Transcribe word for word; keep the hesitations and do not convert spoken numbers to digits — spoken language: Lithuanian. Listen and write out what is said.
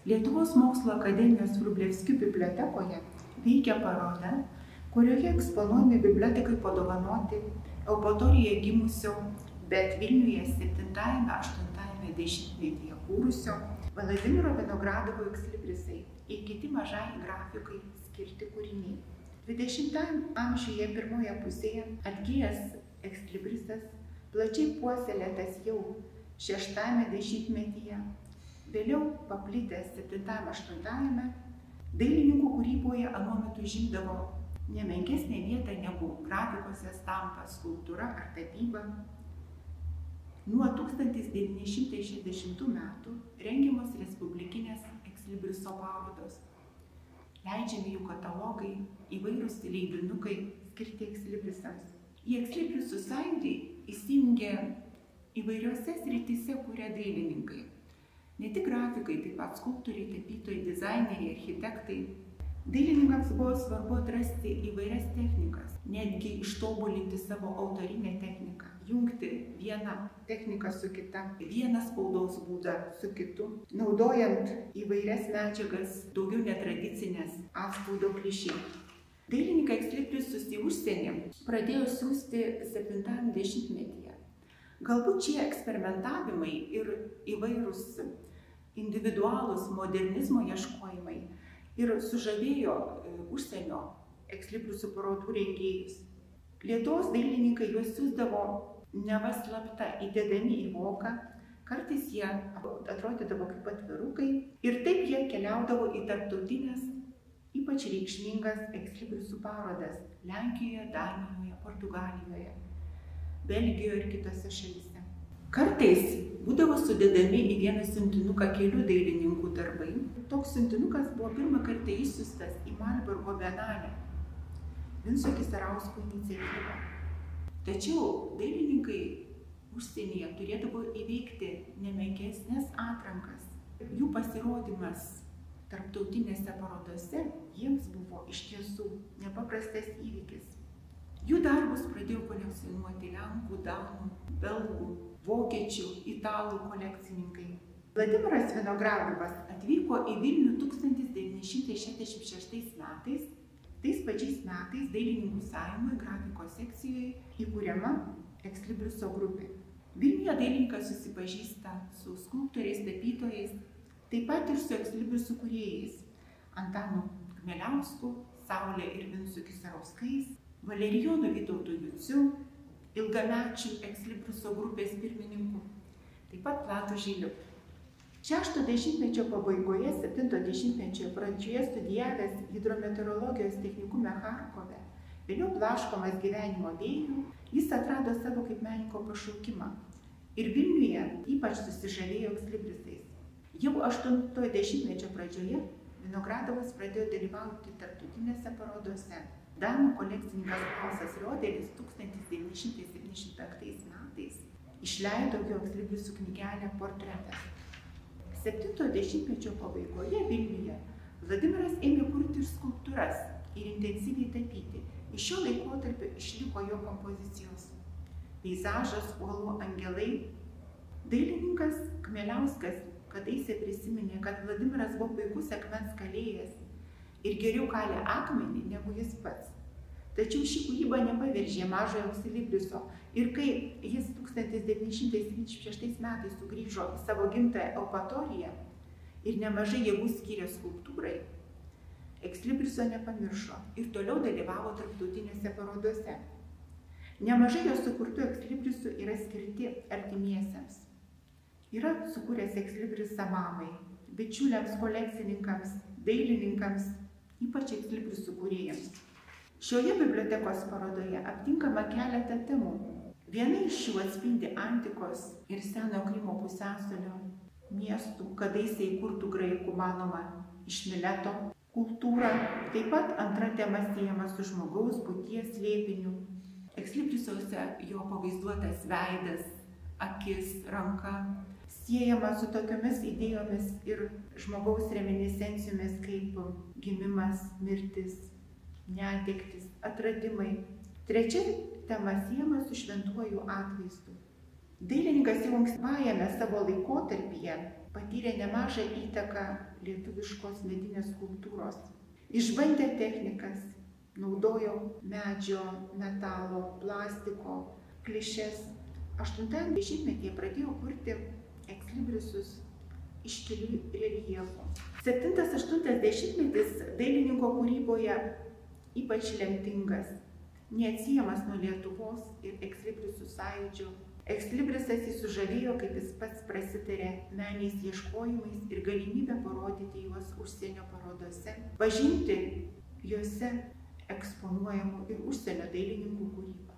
Lietuvos mokslo akademijos Vrublevskių bibliotekoje veikia paroda, kurioje eksponuojami bibliotekai padovanoti Eupatorijoje gimusio, bet Vilniuje septintajame aštuntajame dešimtmetyje kūrusio Vladimiro Vinogradovo ekslibrisai ir kiti mažai grafikai skirti kūriniai. dvidešimtajame amžiuje pirmoje pusėje atgijęs ekslibrisas, plačiai puoselėtas jau šeštajame dešimtmetyje, vėliau paplitęs septintajame aštuntajame, dailininkų kūryboje anuo metu žymdavo nemenkesnė vieta negu grafikose stampas, skulptūra ar tapyba. Nuo tūkstantis devyni šimtai šešiasdešimtų metų rengiamos respublikinės ekslibriso parodos. Leidžiami jų katalogai, įvairūs leidinukai skirti ekslibrisams. Į ekslibrisų sąjungį įsijungė įvairiose srityse kuria dailininkai. Ne tik grafikai, taip pat skulptoriai, tapytojai, dizaineriai, architektai. Dailininkams buvo svarbu atrasti įvairias technikas, netgi ištobulinti savo autorinę techniką, jungti vieną techniką su kita, vieną spaudos būdą su kitu, naudojant įvairias medžiagas, daugiau netradicinės atspaudo klišė. Dailininkai ekslibrisus į užsienį pradėjo siųsti septintajame dešimtmetyje. Galbūt šie eksperimentavimai ir įvairūs individualūs modernizmo ieškojimai ir sužavėjo užsienio ekslibrisų parodų rengėjus. Lietuvos dailininkai juos siųsdavo neva slapta įdedami į voką, kartais jie atrodydavo kaip atvirukai ir taip jie keliaudavo į tarptautinės, ypač reikšmingas ekslibrisų parodas Lenkijoje, Danijoje, Portugalijoje, Belgijoje ir kitose šalyse. Kartais būdavo sudedami į vieną siuntinuką kelių dailininkų darbai. Toks siuntinukas buvo pirmą kartą išsiųstas į Malbergo bienalę, Vinco Kisarausko iniciatyva. Tačiau dailininkai užsienyje turėdavo įveikti nemenkesnės atrankas. Jų pasirodymas tarptautinėse parodose jiems buvo iš tiesų nepaprastas įvykis. Jų darbus pradėjo kolekcionuoti lenkų, danų, belgų, vokiečių, italų kolekcininkai. Vladimiras Vinogradovas atvyko į Vilnių tūkstantis devyni šimtai šešiasdešimt šeštais metais. Tais pačiais metais Dailininkų sąjungoje grafikos sekcijoje įkūriama ekslibriso grupė. Vilniuje dailininkas susipažįsta su skulptoriais, tapytojais, taip pat ir su ekslibrisų kūrėjais Antanu Kmieliausku, Saule ir Vincu Kisarauskais, Valerijonu Vytautu Juciu, ilgamečių ekslibriso grupės pirmininku, taip pat Vladu Žiliu. Šešto dešimtmečio pabaigoje, septinto dešimtmečio pradžioje studijavęs hidrometeorologijos technikume Charkove, vėliau blaškomas gyvenimo vėjų, jis atrado savo kaip menininko pašaukimą ir Vilniuje ypač susižavėjo ekslibrisais. Jau aštuntojo dešimtmečio pradžioje Vinogradovas pradėjo dalyvauti tarptautinėse parodose. Danų kolekcininkas Klausas Rioderis tūkstantis devyni šimtai septyniasdešimt penktais metais išleido jo ekslibrisų knygelę Portretas. Septintojo dešimtmečio pabaigoje Vilniuje Vladimiras ėmė kurti ir skulptūras ir intensyviai tapyti. Iš šio laikotarpio išliko jo kompozicijos peizažas, uolų angelai. Dailininkas Kmieliauskas kadaise prisiminė, kad Vladimiras buvo puikus akmens kalėjas ir geriau kalė akmenį negu jis pats. Tačiau ši kūryba nepaveržė mažojo ekslibriso ir kai jis tūkstantis devyni šimtai septyniasdešimt šeštais metais sugrįžo į savo gimtąją Eupatoriją ir nemažai jėgų skyrė skulptūrai, ekslibriso nepamiršo ir toliau dalyvavo tarptautinėse parodose. Nemažai jo sukurtų ekslibrisų yra skirti artimiesiems. Yra sukūręs ekslibrisą mamai, bičiuliams, kolekcininkams, dailininkams, ypač ekslibrisų kūrėjams. Šioje bibliotekos parodoje aptinkama keletą temų. Viena iš jų atspindi antikos ir seno Krymo pusiasalio miestų, kadaise įkurtų graikų manoma iš Mileto kultūrą. Taip pat antra tema siejama su žmogaus būties slėpiniu. Ekslibrisose jo pavaizduotas veidas, akis, ranka siejama su tokiomis idėjomis ir žmogaus reminiscencijomis kaip gimimas, mirtis, netektis, atradimai. Trečia tema siejama su šventuoju atvaizdu. Dailininkas jau ankstyvajame savo laikotarpyje patyrė nemažą įtaką lietuviškos medinės kultūros. Išbandė technikas, naudojo medžio, metalo, plastiko, klišes. aštuntajame dešimtmetyje pradėjo kurti ekslibrisus iškilių reljefų. septintas aštuntas dešimtmetis dailininko kūryboje ypač lemtingas, neatsiejamas nuo Lietuvos ir ekslibrisų sąjūdžio. Ekslibrisas jis sužavėjo, kaip jis pats prasitarė, meniais ieškojimais ir galimybę parodyti juos užsienio parodose, pažinti juose eksponuojamų ir užsienio dailininkų kūrybą.